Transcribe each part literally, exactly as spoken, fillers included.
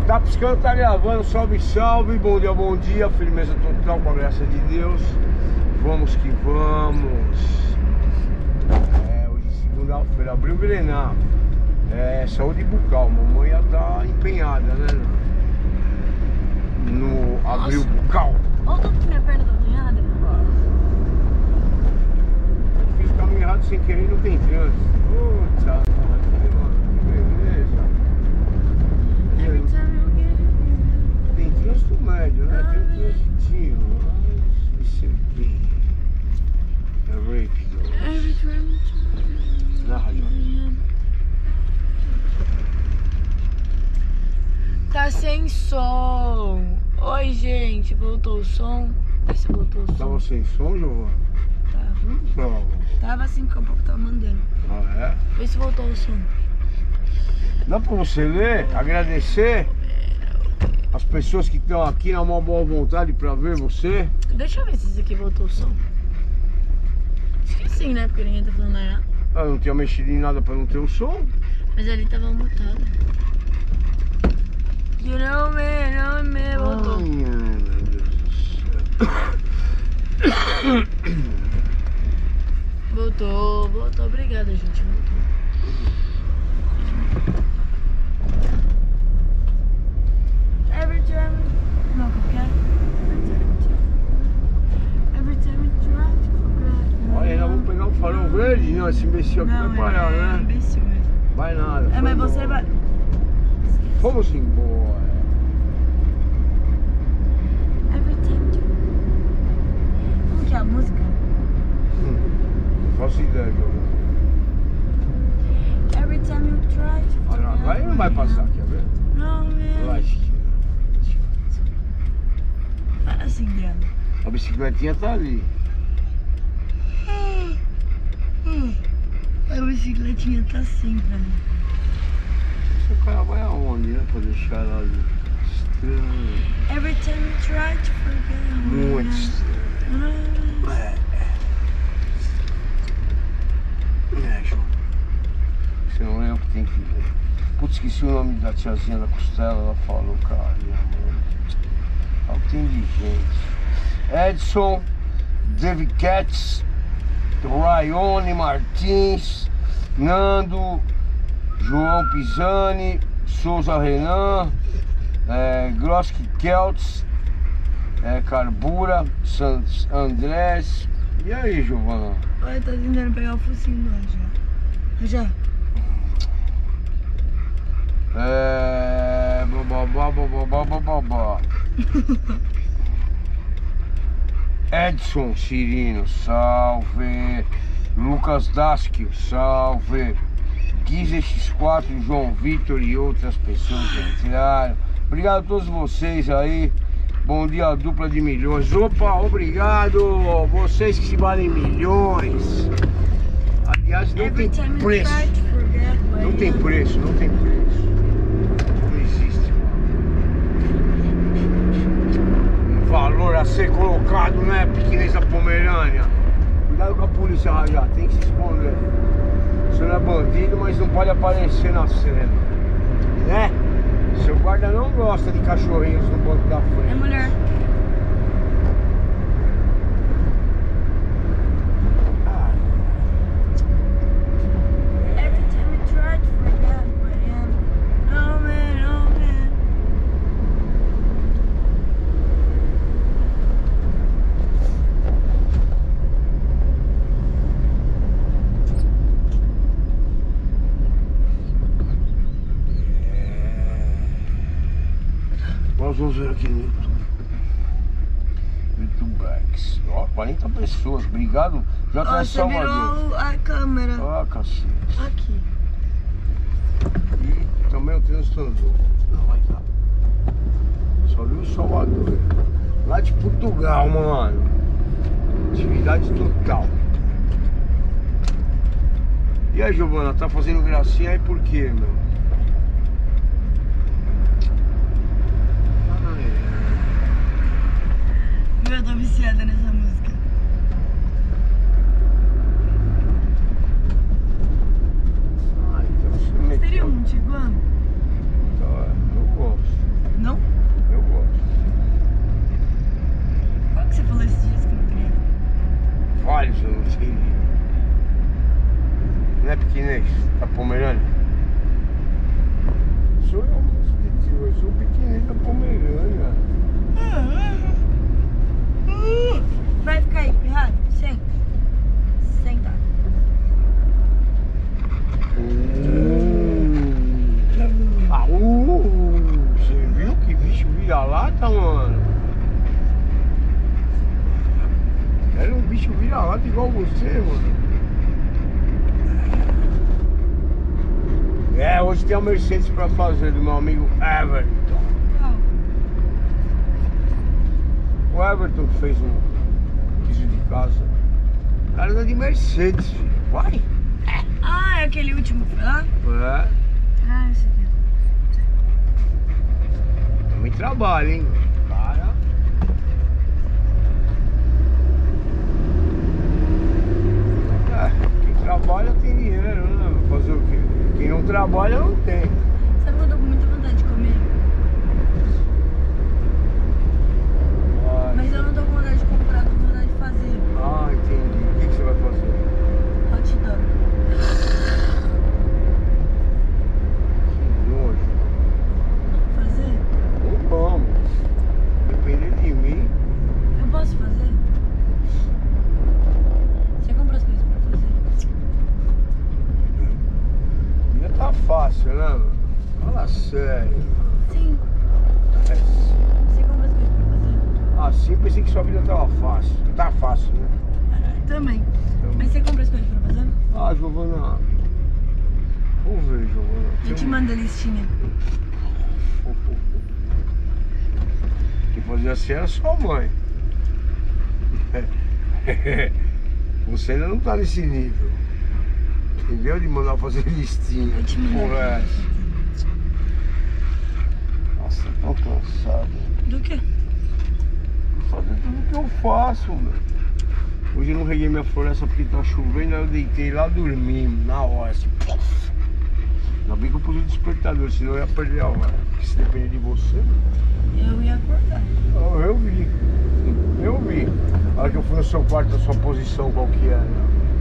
Tá piscando, tá gravando. Salve, salve. Bom dia, bom dia. Firmeza total, com a graça de Deus. Vamos que vamos. É, hoje segunda-feira, abriu o Grenal. É, saúde bucal. Mamãe já tá empenhada, né? No abril bucal. Olha o tanto que minha perna tá arranhada. Fiz o caminho errado sem querer e não tem trânsito. Puta, que beleza. Every time you get Tem trânsito médio, né? Tem um trânsitinho. Isso é bem. É rápido. every time you Na rádio. Tá sem som. Oi, gente. Voltou o som. Vê se voltou o som. Tava sem som, Giovana? Tava. Não. Tava assim que eu tava mandando. Ah, é? Vê se voltou o som. Dá pra você ler, agradecer as pessoas que estão aqui na maior boa vontade pra ver você. Deixa eu ver se isso aqui voltou o som. Acho que sim, né? Porque ninguém tá falando nada. Eu não tinha mexido em nada pra não ter o som. Mas ali tava mutado. You know me, know me, voltou. Ai, meu Deus do céu. Voltou, voltou. Obrigada, gente. Voltou. Every time. Não, como que é? Every time you try to forget. Olha, nós vamos pegar o farol verde. Não, esse imbecil aqui Não, vai parar, é né? imbecil mesmo. Vai nada. É, mas vamos você embora. vai. Vamos embora. Every time you. Como que é a música? Hum, não faço ideia, Giovana. Every time you try to Ah, não, agora ele não vai passar, quer ver? Não, Eu é. acho que Fala assim, Adriano. a bicicletinha tá ali. A bicicletinha tá assim pra mim. Esse cara vai aonde, né? Pra deixar ela ali. Estranho. Every time you try to forget. Muito estranho. Ah, É. É, João. Você não é o que tem que ver. Putz, esqueci o nome da tiazinha da costela. Ela falou, cara, minha mãe. Olha o que tem de gente. Edson, David Katz, Rayone Martins, Nando, João Pisani, Souza Renan, é, Groski Keltz, é, Carbura, Santos Andrés. E aí, Giovana? olha, tá tentando pegar o focinho lá já. Já. É. Babá, babá, babá. Edson Cirino, salve. Lucas Daskio, salve. Giza X quatro, João Vitor e outras pessoas que entraram. Obrigado a todos vocês aí. Bom dia, dupla de milhões. Opa, obrigado. Vocês que se valem milhões. Aliás, não tem preço. Não tem preço, não tem preço. Não existe, mano. Um valor a ser colocado, né, pequenez da Pomerânia. Cuidado com a polícia, Rajá, tem que se esconder. Você não é bandido, mas não pode aparecer na cena, né? Seu guarda não gosta de cachorrinhos no banco da frente. É mulher. Every time you try to forget who I am. No man, no man. Nós vamos ver aqui no YouTube. YouTubex. Ó, quarenta pessoas. Obrigado. Já tá Ó, em você Salvador. virou a câmera. Ah, cacete. Aqui. E também o trânsito andou. Não vai dar. Só viu o Salvador. Lá de Portugal, mano. Atividade total. E aí, Giovana, tá fazendo gracinha aí por quê, meu? Eu tô viciada nessa música. Ah, então você Você teria meteu. um Tiguan? Tá, eu gosto. A Pomerânia? Sou eu, tio. Eu sou o pequenininho da Pomerânia. Vai ficar aí, pirrado? Senta. Senta. Hum. Ah, uh, você viu que bicho vira-lata, mano? Era um bicho vira-lata igual você, mano. É, hoje tem a Mercedes pra fazer do meu amigo Everton. O Everton que fez um piso de casa. O cara anda de Mercedes, filho. Vai! Ah, é aquele último que foi lá? É. Ah, esse aqui. Também trabalha, hein? Cara. É, quem trabalha tem dinheiro, né? Fazer o quê? Quem não trabalha não tem. Sabe que eu tô com muita vontade de comer? Ai. Mas eu não tô com vontade de comprar, tô com vontade de fazer. Ah, entendi. O que, que você vai fazer? Hot dog. Que nojo. Fazer? Não vamos. Dependendo de mim. Eu posso fazer? Você compra as coisas pra fazer? Já tá fácil, né, mano? Fala sério. Sim. É, Você compra as coisas pra fazer? assim eu pensei que sua vida tava fácil. Tá fácil, né? Também. Mas você compra as coisas pra fazer? Ah, Giovana. Vamos ver, Giovana. Eu te mando a listinha. Quem fazia assim era sua mãe. Você ainda não tá nesse nível. Entendeu? De mandar fazer listinha. Eu te mando. Porra, é essa? Nossa, tô cansado. Do quê? Vou fazer tudo que eu faço, meu. Hoje eu não reguei minha floresta porque tá chovendo, aí eu deitei lá dormindo, na hora, assim. Ainda bem que eu pus o despertador, senão eu ia perder a hora. Porque se depender de você, Eu ia acordar. eu, eu vi. Eu vi. A hora que eu fui no seu quarto, a sua posição qual que era.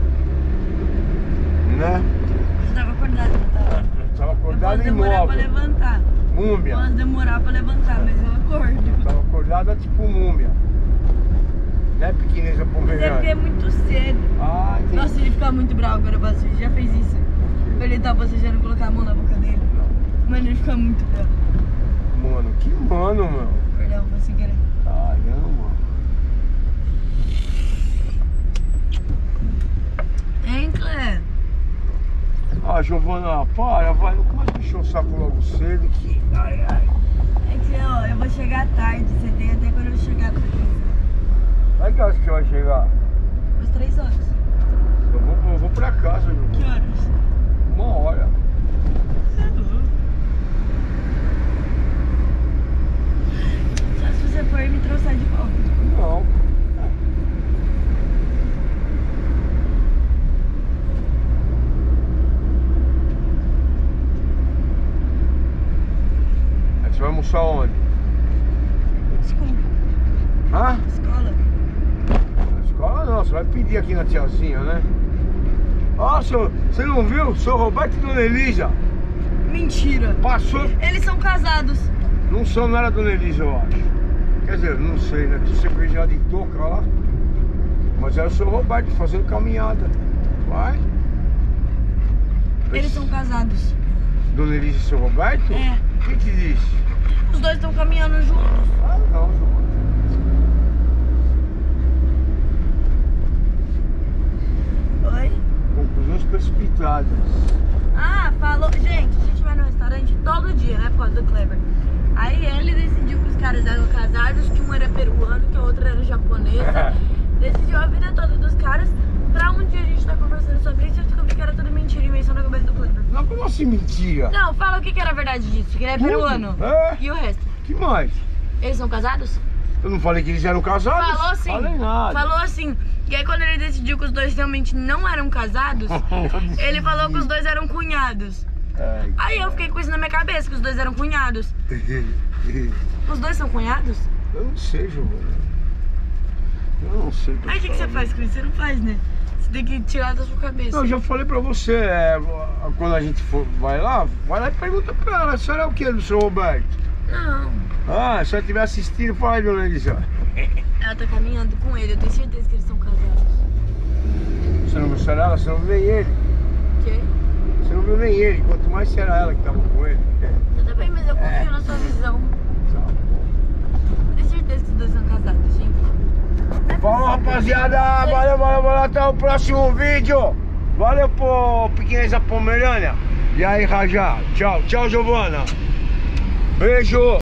Né? Você tava acordado, não tava? Eu tava Eu acordado posso em demorar pra móvel. levantar. Múmia. Posso demorar pra levantar, mas eu acordo. Eu tava acordada tipo múmia. Né, pequeneza Mas é porque é pomerânia? muito cedo. Ah, entendi. Nossa, ele fica muito bravo quando eu faço isso. Já fez isso? Ok. Ele tá bocejando e colocar a mão na boca dele. Não. Mano, ele fica muito bravo. Mano, que mano, meu. Perdão, vou sem querer. Caramba. Hein, Clé? Ah, Giovana, para, vai, não começa a encher o saco logo cedo. Que... Ai, ai. É que, ó, eu vou chegar tarde. Você tem até quando eu chegar pra casa. Vai que horas que você vai chegar? Umas três horas. Eu vou, eu vou pra casa, Giovana. Que horas? Uma hora. Só se você for me trouxer de volta. Não. Aí você vai almoçar onde? Desculpa. Hã? Escola. Na escola não, você vai pedir aqui na tiazinha, né? Ó, senhor, você não viu? Seu Roberto e Dona Elisa Mentira. passou. Eles são casados. Não são, não era a Dona Elisa, eu acho. Quer dizer, não sei, né? Que você veio já de touca lá. Mas era o seu Roberto fazendo caminhada. Vai. Eles são casados. Dona Elisa e seu Roberto? É. Quem te disse? Os dois estão caminhando juntos. Ah, não, João. Oi? Conclusões precipitadas. Ah, falou. Gente, a gente vai no restaurante todo dia, né? Por causa do Kleber. Aí ele decidiu que os caras eram casados, que um era peruano, que a outra era japonesa. Decidiu a vida toda dos caras. Pra um dia a gente tá conversando sobre isso e eu descobri que era tudo mentira e invenção na cabeça do Kleber. Não, como assim mentira? Não, fala o que, que era a verdade disso. Que ele é Tudo. peruano. É. E o resto? Que mais? Eles são casados? Eu não falei que eles eram casados? Falou sim. Falei nada. Falou assim. E aí quando ele decidiu que os dois realmente não eram casados, ele falou que os dois eram cunhados. Ai, Aí eu fiquei com isso na minha cabeça, que os dois eram cunhados. Os dois são cunhados? Eu não sei, Giovana. Eu não sei. Aí o que, que você faz com isso? Você não faz, né? Você tem que tirar da sua cabeça. Não, eu já falei pra você, é, quando a gente for, vai lá, vai lá e pergunta pra ela, a senhora é o que do seu Roberto? Não. Ah, se ela estiver assistindo, fala aí, dona Elisa. Ela tá caminhando com ele, eu tenho certeza que eles são casados. Você não viu se era ela? Você não viu nem ele? O quê? Você não viu nem ele, quanto mais se era ela que tava com ele. Tudo bem, mas eu confio É. na sua visão. Eu tenho certeza que os dois são casados, gente. Falou, rapaziada, valeu, valeu, valeu, até o próximo vídeo. Valeu, pô, pequeneza Pomerânia. E aí, Rajá, tchau, tchau, Giovana. Beijo.